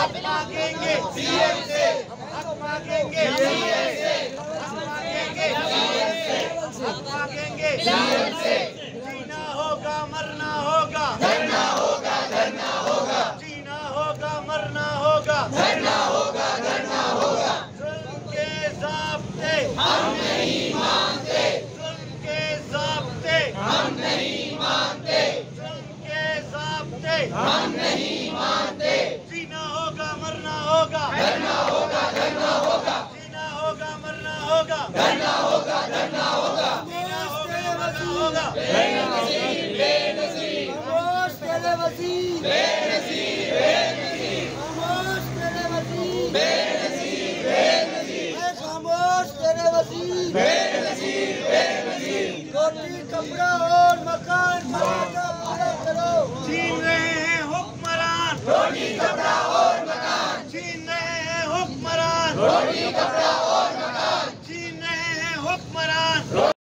हक मांगेंगे सीएम से, हक मांगेंगे सीएम से, हक मांगेंगे सीएम से, हक मांगेंगे सीएम से। जीना होगा मरना होगा, धरना होगा धरना होगा, जीना होगा मरना होगा, धरना होगा धरना होगा। जुल्म के ज़ाब्ते हम नहीं मानते, जुल्म के ज़ाब्ते हम नहीं मानते, जुल्म के ज़ाब्ते हम नहीं मानते। जीना होगा मरना होगा, धरना होगा धरना होगा, जीना होगा मरना होगा, धरना होगा धरना होगा, जीना होगा मरना होगा। बेनज़ीर बेनज़ीर खामोश तेरे वज़ीर, बेनज़ीर बेनज़ीर खामोश तेरे वज़ीर, बेनज़ीर बेनज़ीर खामोश तेरे वज़ीर, बेनज़ीर बेनज़ीर। रोटी कपड़ा और मकान पूरा करो। छीन रहे हैं हुक्मरान रोटी कपड़ा और मकान, छीन रहे हैं हुक्मरान रोटी कपड़ा और मकान, छीन रहे हैं हुक्मरान।